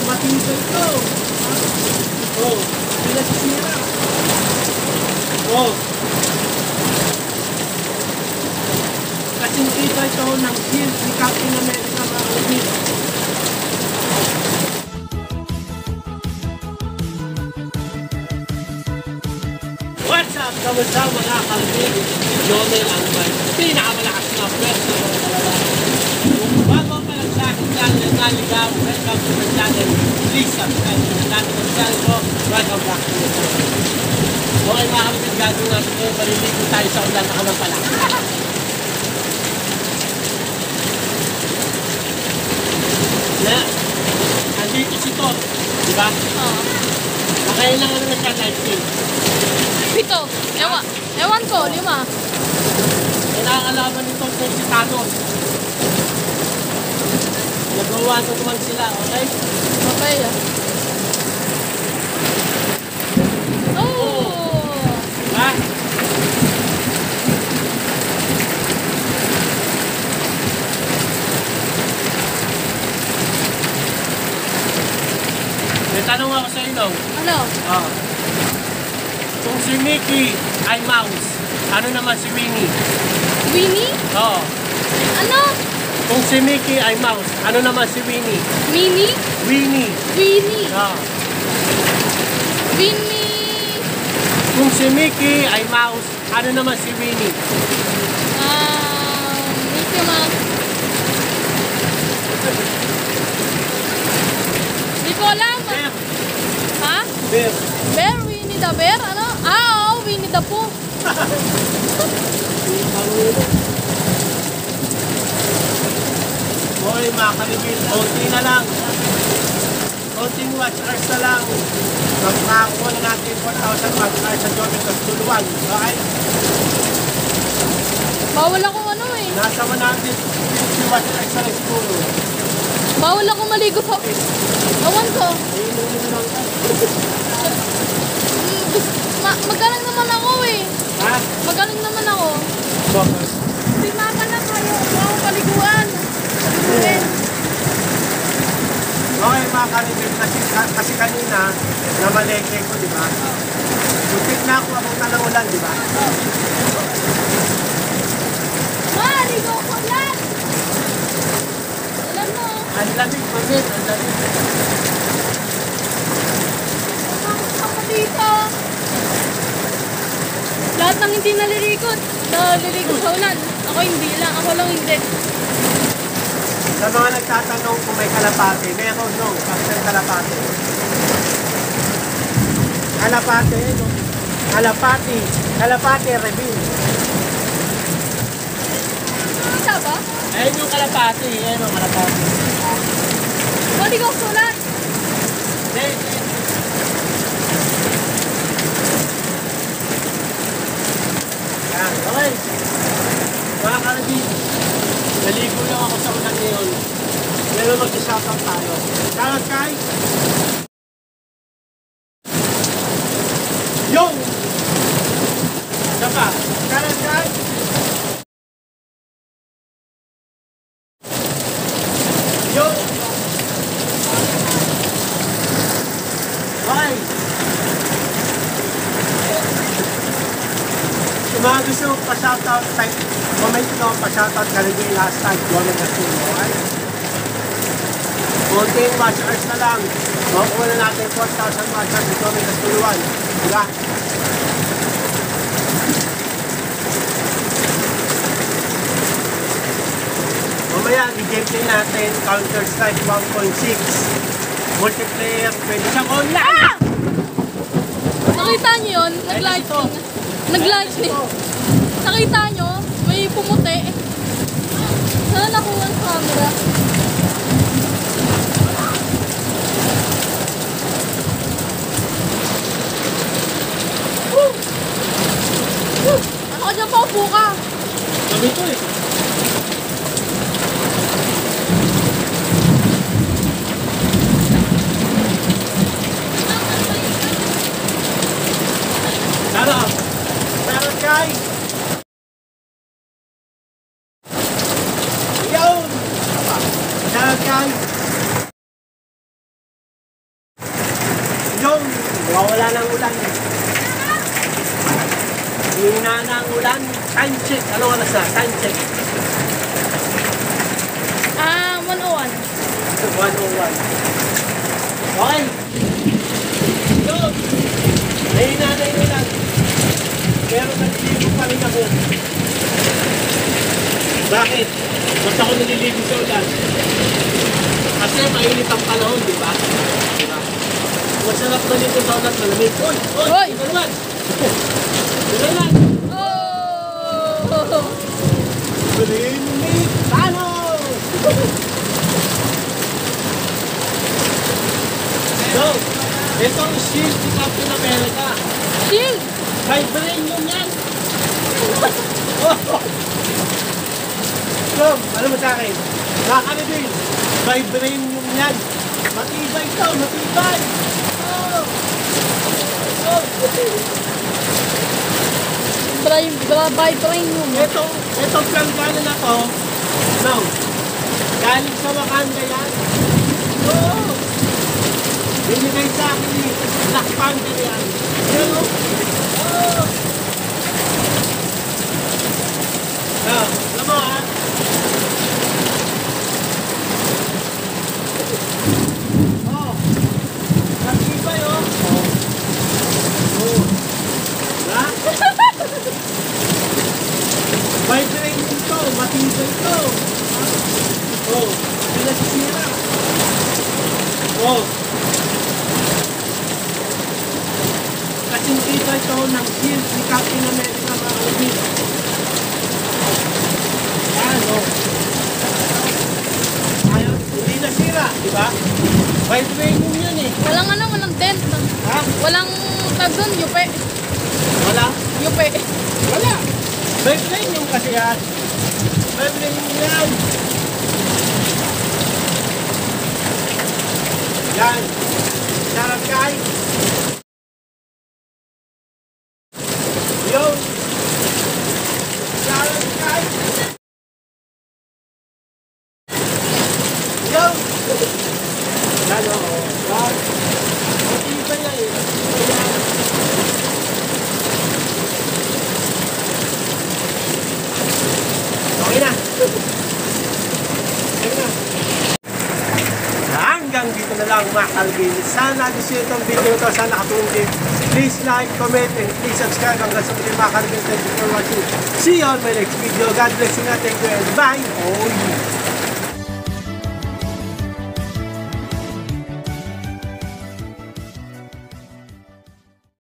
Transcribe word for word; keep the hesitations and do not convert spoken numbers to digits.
matibay ito. Oh, pinasisira. Oh. Kasing kita ito ng shield ni Captain America mga ulit. What's up? Kamusta mga kalbig? Jomel ang may pinakamalakas na pwesta mga kalala. Bago pa lang sa aking channel na Ligo, welcome to my channel. Please subscribe to the channel ko. Welcome back to the channel. Okay mga kalbig, gagawin natin ngayon. Maliligo tayo sa ulan na kamang pala. Na, andito si Thor, di ba? Oo. Nakain lang ano na siya, live stream. Pito. Ewan. Ewan ko, lima. May nakakalaban nito kung si Thanos. Nagawa na naman sila, okay? Okay ah. Oh! Ha? May tanong ako sa inyo. Ano? Ah. Kung si Mickey ay mouse, ano naman si Winnie? Winnie? Oo. Ano? Kung si Mickey ay mouse, ano naman si Winnie? Minnie? Winnie. Winnie. Oo. Winnie. Kung si Mickey ay mouse, ano naman si Winnie? Ah, Mickey Mouse. Di ko alam. Bear. Ha? Bear. Bear? Winnie the Bear? Ano? Ah, oo. Winnie the Pooh. Hoy mga kalibin, konti na lang. Konting watch hours na lang. Magkakakuha na natin four thousand watch hours sa Jomel Castulo. Okay? Bawal ako ano eh. Nasa one hundred fifty watch hours na lang siguro. Bawal ako maligo sa... Awan ko. Ayun lang ka. Ma magaling naman ako eh. Ha? Magaling naman ako. Bakit? Si mama na kayo. Huwag akong paliguan. Paliguin. Okay mga kalibin, kasi, kasi kanina, namaleke ko, di ba? Butik na ako abang talang ulan, di ba? Ma, ligo ko lang. Alam mo. Ang lamig, mamit, ang lamig. Ako dito. Lahat ng hindi naliligot. Naliligo sa ulan. Ako hindi lang. Ako lang hindi. Sa mga nagtatanong kung may kalapate, meron no, Captain Kalapate. Kalapate, no? Kalapati, kalapate, reveal. Isa ba? Ayun yung kalapate, ayun yung kalapate. Maligo sa ulan. Hindi, hindi. Yan, okay. Mga kalabin, naligo lang ako sa ulan ngayon. Pero mag-shoutout tayo. Shoutout kay Yo! Isa pa. Shoutout kay Yo! Okay. Kung mga gusto pa-shoutout, type, comment ko pa-shoutout kalagay last time. Jomel Castulo, okay? Konting watch hours na lang. Makukuha na natin four thousand watch hours sa Jomel Castulo. Diba? Mamaya, i-gameplay natin Counter-Strike one point six. Multiplayer, pwede siyang online! Ah! Nakita niyo yun? Nag-lightning. Nag-lightning. Nakita niyo? May pumuti. Saan nakuha ang camera? Woo! Woo! Ano ka dyan? Paupo ka. Sabi ko eh. Sarap! Sarap guys! Yun! kondisyon. Wawala ng ulan. Hina na ang ulan. Time check. Anong oras na? Time check. Ah, one oh one. one oh one. Okay. Go. Hina na yung ulan. Pero naliligo pa rin ako. Bakit? Ba't ako naliligo sa ulan? Kasi mainit ang panahon, di ba? Diba? Masarap na dito sa ulan, malamig. Uy! Uy! Uy! Ito naman! Ito naman! Oh! Malimit! Tano! So, ito ang shield ni Captain America. Shield! Vibranium yan! So, ano mo sa akin? Nakakalitin! Vibranium yan! Matibay ito! Matibay! Oh! Oh! Bray, bra, vibranium. Ito, itong planggana na to, no, galing sa Wakanda yan. Oo! Binigay sa akin ni Black Panther yan. Pero, oo! Ah, alam mo ha? Oh! Matibay oh! Oh! Ha? Vibranium ito, matibay ito. Oh, pinasisira. Oh. Kasing kita ito ng shield ni Captain America mga kalibig. Ano? Ayaw, hindi nasira, di ba? Vibranium yun eh. Walang ano, walang dent. Ha? Walang tag doon, yupe. Wala? Yupe. Wala. Vibranium kasi yan. Vibranium yan. Yan. Sarap guys. Yo. Sarap guys. Yo. Yan o. Yan. Matibay yan eh. Yan. Okay na. Okay na. Hanggang dito na lang mga kalbin. Sana gusto nyo itong video ito. Sana nakatulong din. Please like, comment, and please subscribe. Hanggang sa muli mga kalbin. Thank you for watching. See you on my next video. God bless you na. Thank you and bye. Oh, yeah.